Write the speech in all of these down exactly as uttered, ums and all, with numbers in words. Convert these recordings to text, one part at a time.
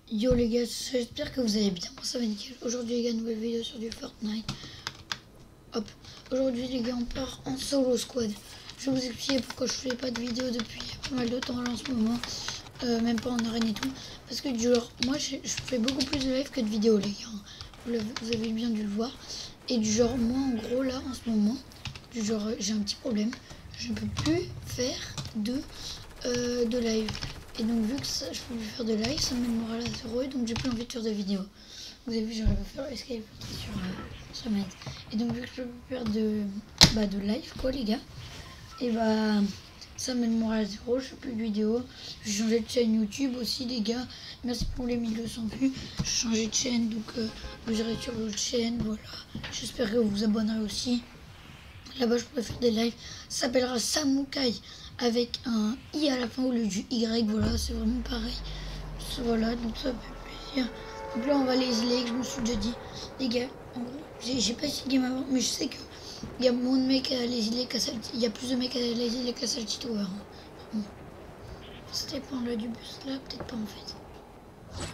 Yo les gars, j'espère que vous allez bien, moi ça va nickel. Aujourd'hui les gars, nouvelle vidéo sur du Fortnite. Hop, aujourd'hui les gars, on part en solo squad. Je vais vous expliquer pourquoi je fais pas de vidéo depuis pas mal de temps là en ce moment. Euh, même pas en arène et tout. Parce que du genre, moi je, je fais beaucoup plus de live que de vidéos les gars. Vous, vous avez bien dû le voir. Et du genre, moi en gros là en ce moment, du genre j'ai un petit problème. Je ne peux plus faire de, euh, de live. Et donc vu que ça, je peux plus faire de live, ça me met le moral à zéro et donc j'ai plus envie de faire de vidéos. Vous avez vu, j'arrive à faire escape sur, euh, sur Mac. Et donc vu que je peux plus faire de, bah, de live quoi les gars, et bah ça me met le moral à zéro, je fais plus de vidéos. J'ai changé de chaîne YouTube aussi les gars. Merci pour les mille deux cents vues. J'ai changé de chaîne donc euh, vous irez sur l'autre chaîne, voilà. J'espère que vous vous abonnerez aussi. Là-bas je pourrais faire des lives. Ça s'appellera Samoukai avec un i à la fin au lieu du y, voilà, c'est vraiment pareil. Voilà, donc ça fait plaisir. Donc là on va les îles, je me suis déjà dit, les gars, en gros, j'ai pas essayé game avant, mais je sais que il y a moins de mecs à les îles qu'à Saltito. Il y a plus de mecs à les îles qu'à Saltito. Hein. Bon. C'était pas là du bus là, peut-être pas en fait.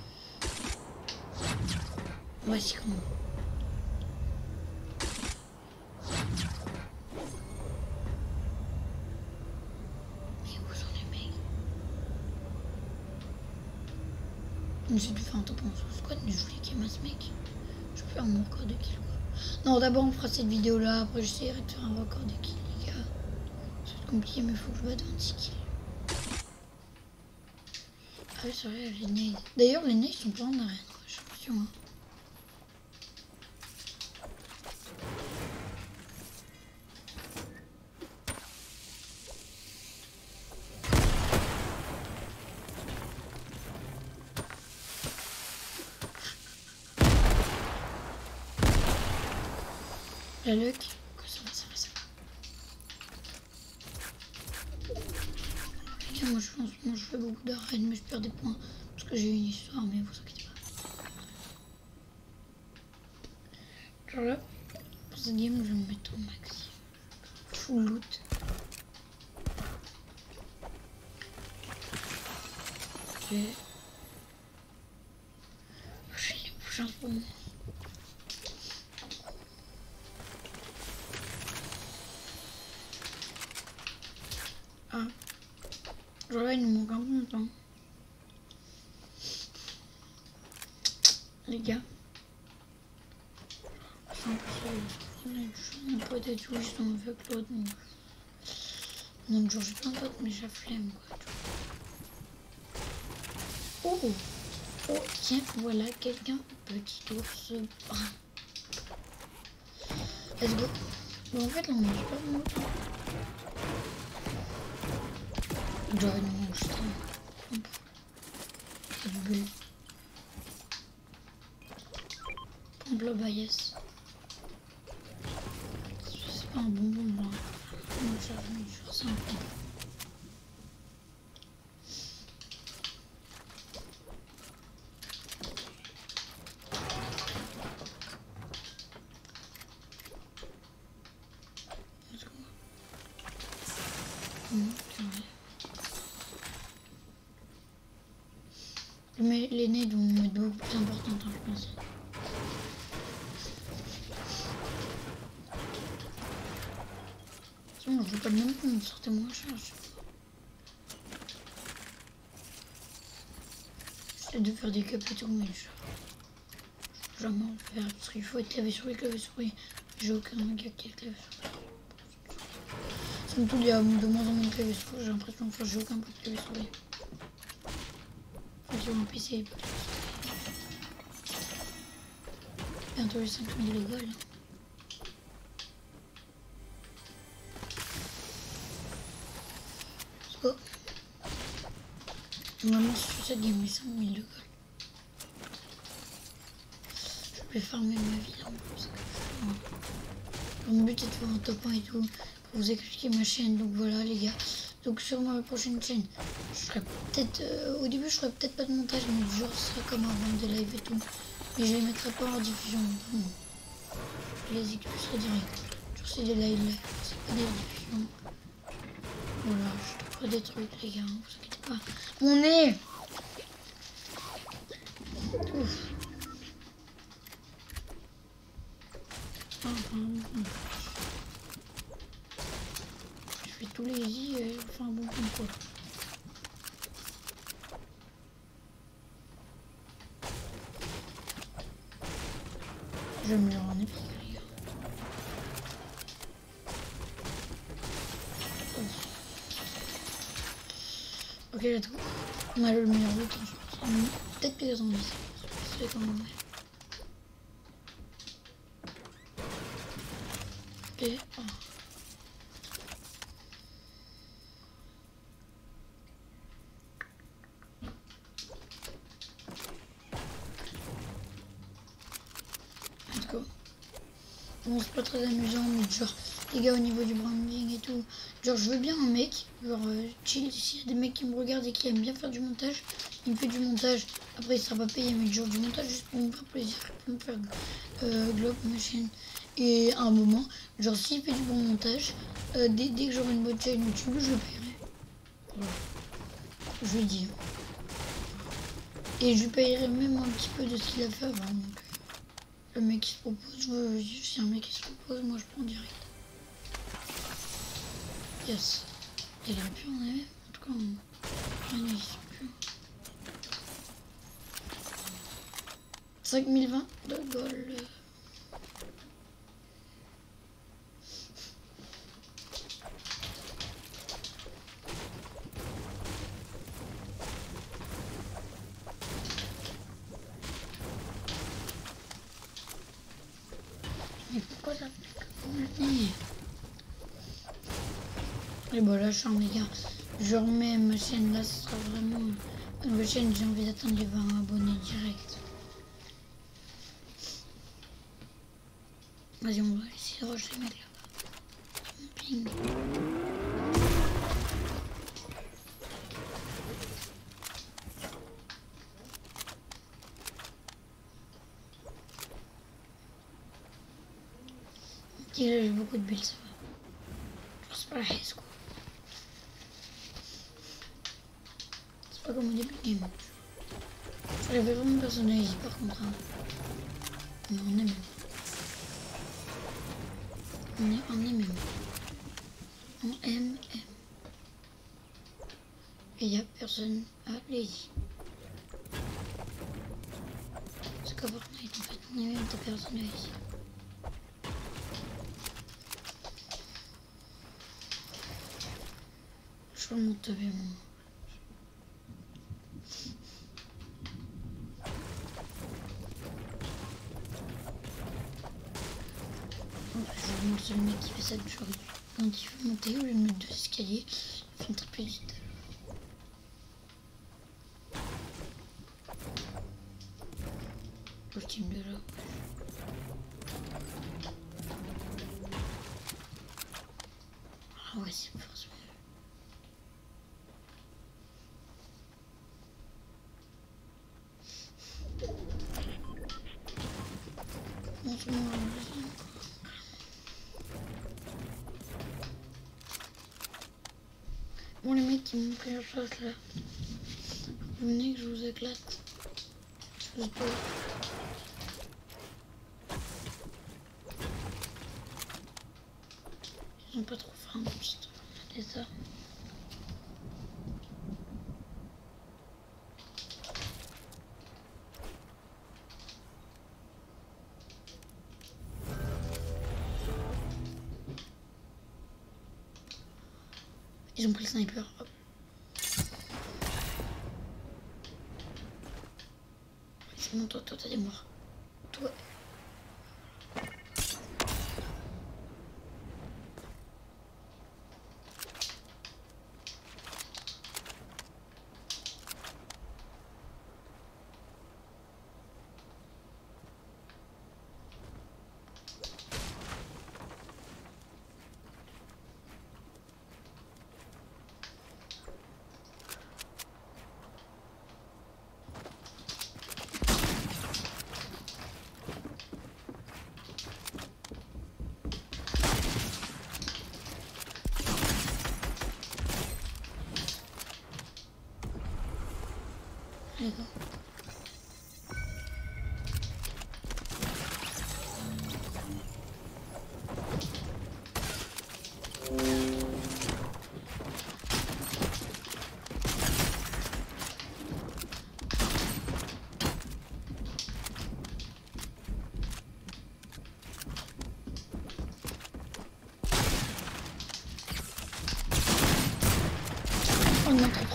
Voici comment. J'ai dû faire un top en squad, mais je voulais qu'il y ait ce mec. Je peux faire mon record de kill quoi. Non, d'abord on fera cette vidéo là, après j'essaierai de faire un record de kill les gars. C'est compliqué, mais il faut que je batte vingt-six kills. Ah oui, c'est vrai, les nades. D'ailleurs, les nades sont pas en arène quoi, j'ai l'impression. Hein. La luck, ça va, ça va, ça va. Les gars, moi je, en ce moment, je fais beaucoup d'arènes, mais je perds des points parce que j'ai une histoire, mais vous inquiétez pas. Genre là, pour cette game, je vais me mettre au max. Full loot. Ok. Je suis les prochains pour moi. Ah. Genre là, il nous manque un peu de temps. Les gars. On peut être juste avec l'autre. Donc, genre, j'ai plein de potes, mais j'ai la flemme, quoi. Oh! Oh, tiens, voilà quelqu'un. Petit ours brun. Let's go. Bon, en fait, là, on mange pas vraiment le temps. Genre, il nous manque juste un. C'est du bulle. Pompe là, bah, yes. C'est pas un bonbon blanc. Non, je ressens un peu. Mais les nades vont être beaucoup plus importantes, hein, je pense. Sinon, je veux pas le même coup, sortez moins cher. J'essaie de faire des cups et tout, mais je je vais jamais en faire parce qu'il faut être clavier souris, clavier souris. J'ai aucun gars qui est clavier souris. C'est tout, il y a de moins en moins de clavier souris, j'ai l'impression que j'ai aucun peu de clavier souris. Faut sur mon P C. Bientôt les cinq mille de gold. Let's go. Normalement sur cette game, les cinq mille de gold. Je vais farmer ma vie là en plus. Mon but est de faire un top un et tout pour vous expliquer ma chaîne. Donc voilà les gars. Donc sur ma prochaine chaîne, je ferai peut-être euh, au début je ferai peut-être pas de montage, mais du genre ce sera comme avant des lives et tout. Mais je les mettrai pas en diffusion. Non. Je les expliquerai direct. Genre c'est des lives live, c'est pas des diffusions. Voilà, je te ferai des trucs les gars, vous inquiétez pas. Mon nez. tous les easy et je fais un bon contrôle. Je vais me le rendre épique, les gars. Ok, let's go. On a le meilleur loot, hein, je pense. Peut-être plus attendez. C'est quand même. Ok. Oh. Let's go. Bon, c'est pas très amusant, mais genre, les gars, au niveau du branding et tout, genre, je veux bien un mec, genre, euh, chill, s'il y a des mecs qui me regardent et qui aiment bien faire du montage, il me fait du montage, après il sera pas payé, mais genre, du montage juste pour me faire plaisir, pour me faire euh, globe, machine, et à un moment, genre, s'il fait du bon montage, euh, dès, dès que j'aurai une bonne chaîne YouTube, je le paierai. Voilà. Je lui dis. Et je lui payerai même un petit peu de ce qu'il a fait avant, donc... Le mec qui se propose, euh, si un mec qui se propose, moi je prends direct. Yes. Il aurait pu en avoir, en tout cas, on... rien n'existe plus. cinq mille vingt de gold. Mais pourquoi ça fait comme Et bon là je suis en les gars, je remets ma chaîne là, ce sera vraiment une nouvelle chaîne, j'ai envie d'atteindre les vingt abonnés direct. Vas-y on va essayer de rush les mecs là. Ping. Ok là j'ai beaucoup de billes, ça va. Genre c'est pas la haise quoi. C'est pas comme au début du game. J'avais vraiment personnalisé par contre. Hein. Mais on est même. On est en M M. En M M. Et il n'y a personne à Lazy. C'est qu'à Fortnite en fait. On est même t'as personne à Lazy. Je peux monter avec moi. C'est le mec qui fait ça du genre quand il veut monter au lieu de mettre deux escaliers, il fait une très vite. Le team de là. Ah ouais c'est forcément. Bon c'est bon. Bon les mecs qui m'ont pris la place là. Vous venez que je vous éclate. Je vous pose. Ils ont pas trop faim, juste regardez ça. Ils ont pris le sniper. Hop. C'est bon, toi, toi, t'as des morts. Toi.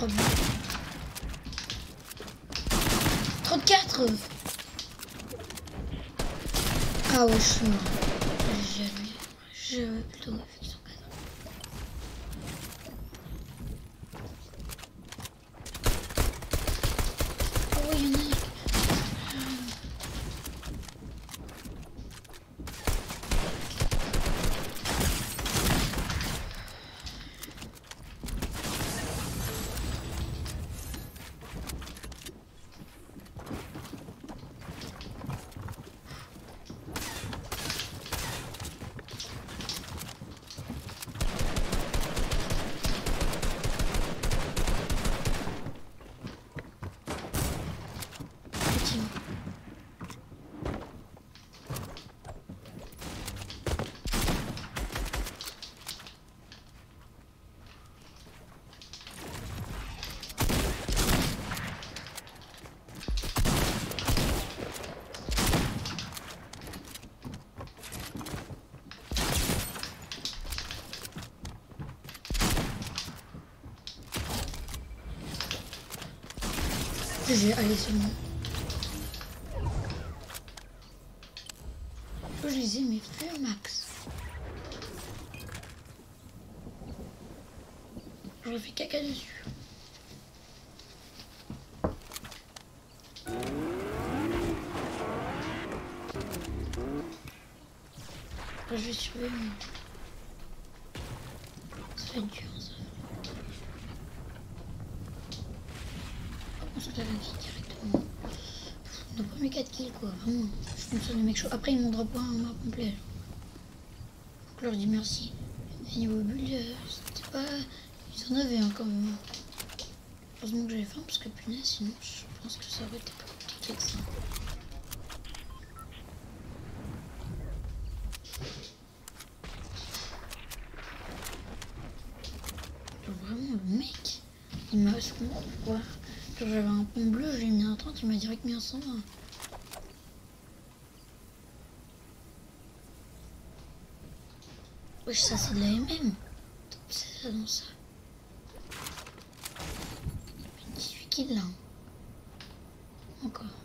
trois balles. trente-quatre. Ah ouais, je suis mort. Jamais. J'avais plutôt fait cent quatre. Oh, il y en a. G G, allez, c'est bon. Je les ai mes plus max. Je fais caca dessus. Je vais surveiller. Ça va être dur, ça. On se lave la vie directement. On a pas mis quatre kills, quoi. Vraiment. Je pense que les mecs chauds. Après, ils m'ont drop un map complet. Donc, je leur dis merci. Et niveau bulle, euh, c'était pas. Ils en avaient un quand même. Heureusement que j'avais faim parce que punaise, sinon je pense que ça aurait été plus compliqué que ça. Genre vraiment le mec, il m'a secondé quoi. Genre j'avais un pont bleu, je lui ai mis un trente, il m'a direct mis un cent vingt. Wesh, ça c'est de la M M. C'est ça dans ça. dix-huit kills là. Encore.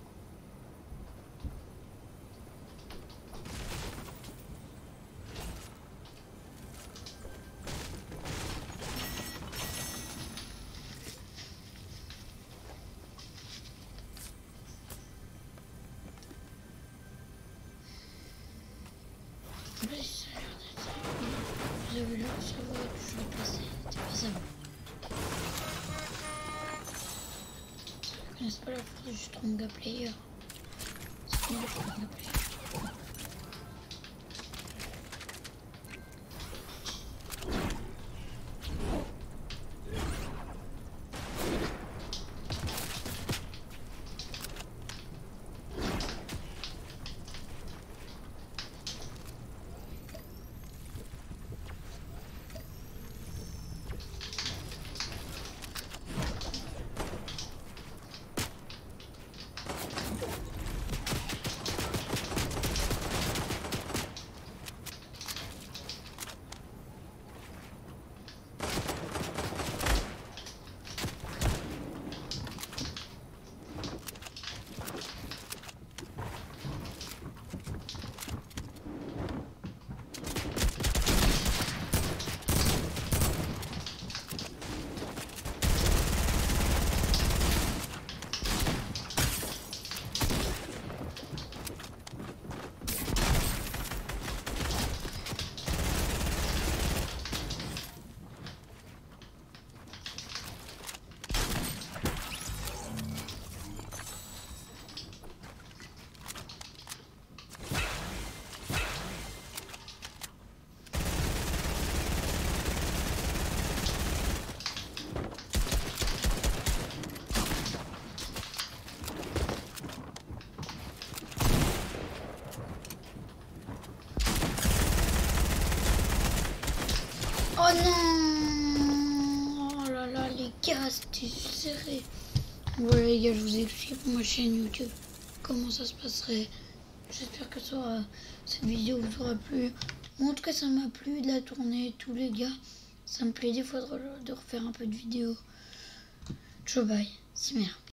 Vous avez vu, ça va toujours placé. C'est pas ça. Je connais pas la force du Stronga Player. C'est quoi le Stronga Player? Oh non! Oh là là, les gars, c'était serré. Voilà les gars, je vous ai expliqué pour ma chaîne YouTube comment ça se passerait. J'espère que ça aura, cette vidéo vous aura plu. Moi, en tout cas, ça m'a plu de la tourner, tous les gars. Ça me plaît des fois de, de refaire un peu de vidéos. Ciao bye, c'est merde.